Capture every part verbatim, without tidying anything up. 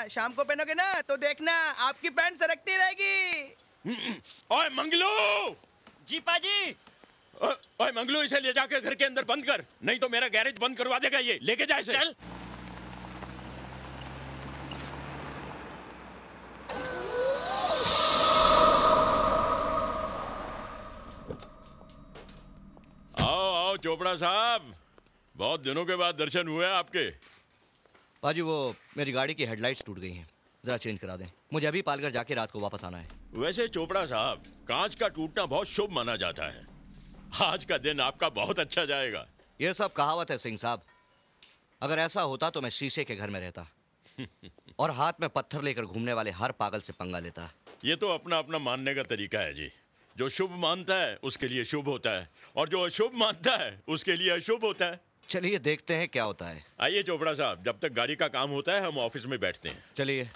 शाम को पहनोगे ना तो देखना आपकी पैंट सरकती रहेगी। ओए मंगलू! जी पाजी। ओए मंगलू, इसे ले जाके घर के अंदर बंद कर, नहीं तो मेरा गैरेज बंद करवा देगा ये। लेके जा इसे। चल। आओ आओ चोपड़ा साहब, बहुत दिनों के बाद दर्शन हुए आपके। पाजी वो मेरी गाड़ी की हेडलाइट्स टूट गई हैं, जरा चेंज करा दें। मुझे अभी पालघर जाके रात को वापस आना है। वैसे चोपड़ा साहब, कांच का टूटना बहुत शुभ माना जाता है। आज का दिन आपका बहुत अच्छा जाएगा। ये सब कहावत है सिंह साहब, अगर ऐसा होता तो मैं शीशे के घर में रहता और हाथ में पत्थर लेकर घूमने वाले हर पागल से पंगा लेता। ये तो अपना अपना मानने का तरीका है जी। जो शुभ मानता है उसके लिए शुभ होता है, और जो अशुभ मानता है उसके लिए अशुभ होता है। चलिए देखते हैं क्या होता है। आइए चोपड़ा साहब, जब तक गाड़ी का काम होता है हम ऑफिस में बैठते हैं। चलिए।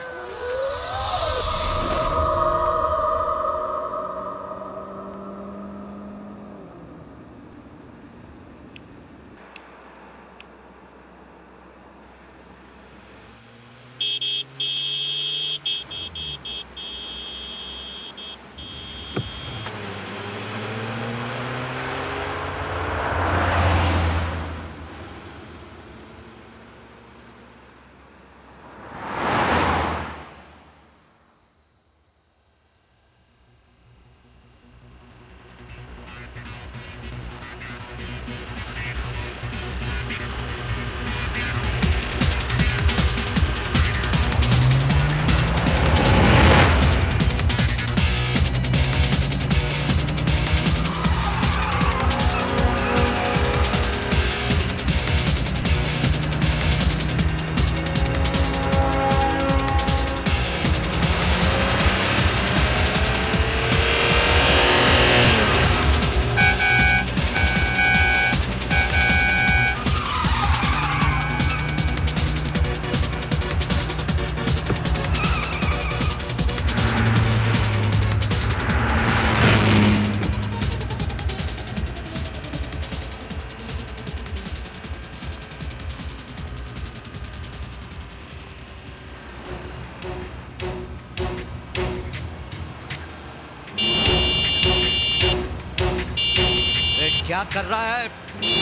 क्या कर रहा है?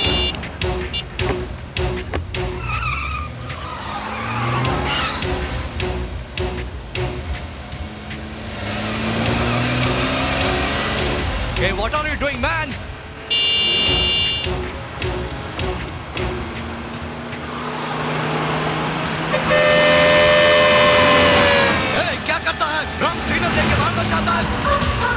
Hey, what are you doing, man? Hey, क्या करता है? रंग सिग्नल देके मारना चाहता है।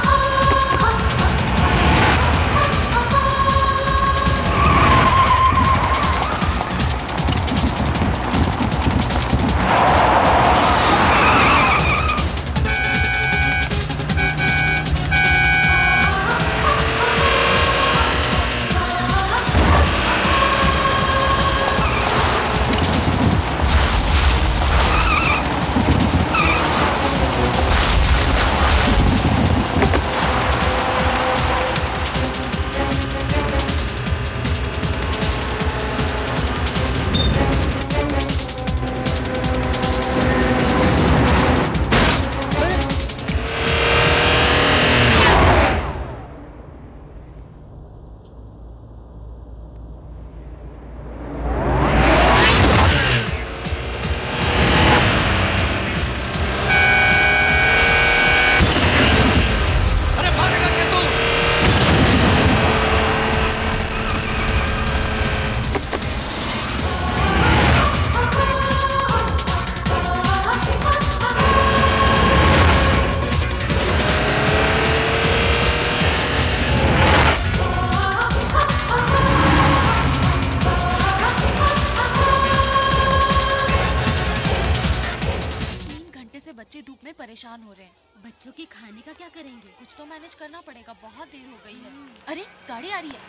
परेशान हो रहे हैं। बच्चों के खाने का क्या करेंगे? कुछ तो मैनेज करना पड़ेगा, बहुत देर हो गई है। अरे गाड़ी आ रही है।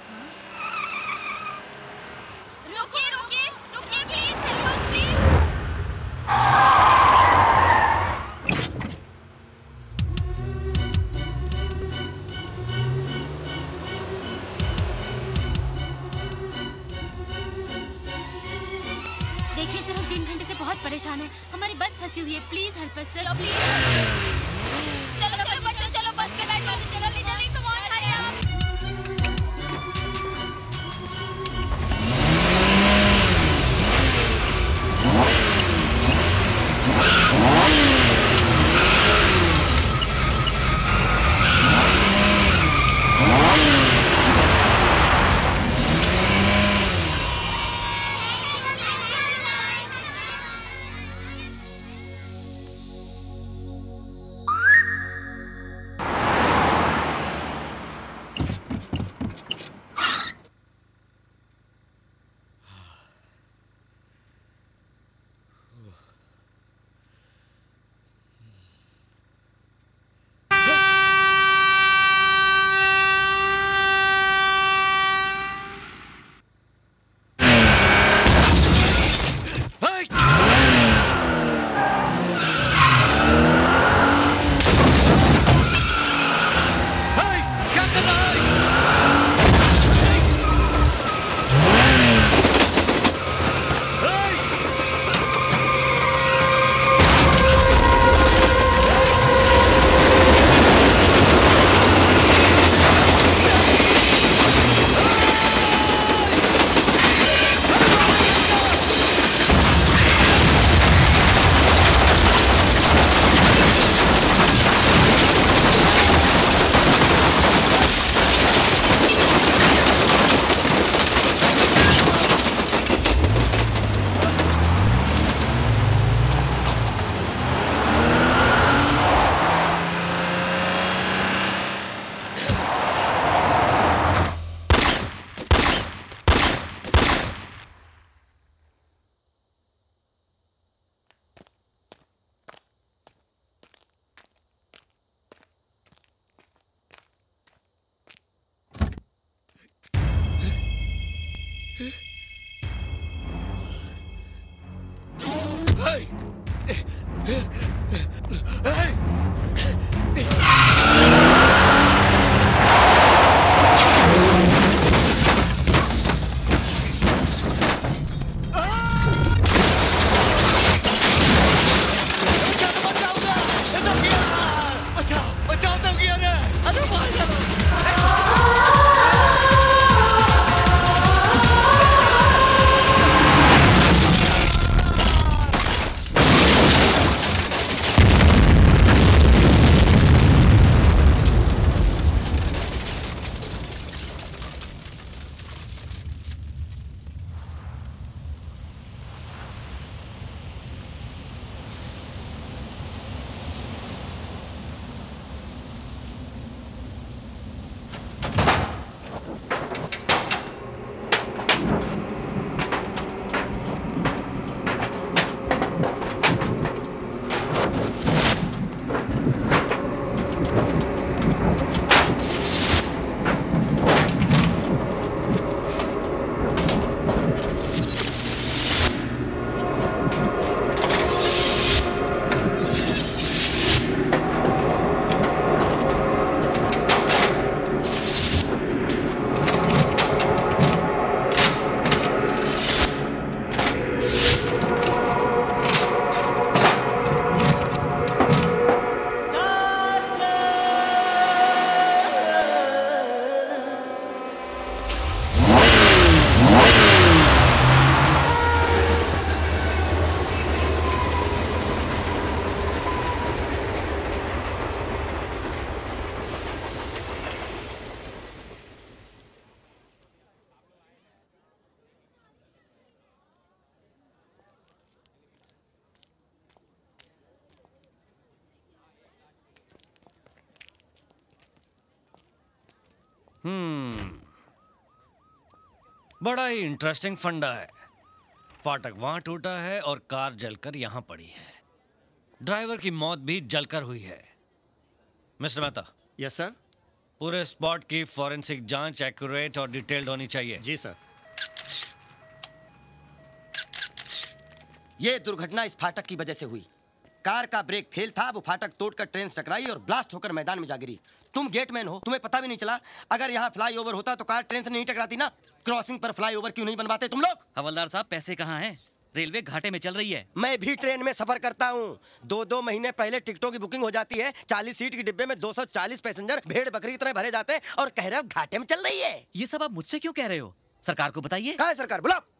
रुकिए रुकिए रुकिए प्लीज, हेल्प अस प्लीज। देखिए सर, हम तीन घंटे से बहुत परेशान हैं। हमारे हमारी बस फंसी हुई है, please help us sir, please. चलो चलो बच्चों, चलो बस के बैठो, जल्दी जल्दी, कम ऑन, हरी अप। हम्म, बड़ा ही इंटरेस्टिंग फंडा है। फाटक वहां टूटा है और कार जलकर यहां पड़ी है। ड्राइवर की मौत भी जलकर हुई है। मिस्टर मेहता। Yes sir. पूरे स्पॉट की फॉरेंसिक जांच एक्यूरेट और डिटेल्ड होनी चाहिए। जी सर। ये दुर्घटना इस फाटक की वजह से हुई। कार का ब्रेक फेल था, वो फाटक तोड़कर ट्रेन से टकराई और ब्लास्ट होकर मैदान में जा गिरी। तुम गेटमैन हो, तुम्हें पता भी नहीं चला। अगर यहाँ फ्लाईओवर होता तो कार ट्रेन से नहीं टकराती ना। क्रॉसिंग पर फ्लाईओवर क्यों नहीं बनवाते तुम लोग? हवलदार साहब, पैसे कहाँ हैं? रेलवे घाटे में चल रही है। मैं भी ट्रेन में सफर करता हूँ। दो दो महीने पहले टिकटों की बुकिंग हो जाती है। चालीस सीट के डिब्बे में दो सौ चालीस पैसेंजर भेड़ बकरी की तरह भरे जाते हैं और कह रहे हो घाटे में चल रही है। ये सब आप मुझसे क्यों कह रहे हो? सरकार को बताइए। कहाँ है सरकार? बुलाओ।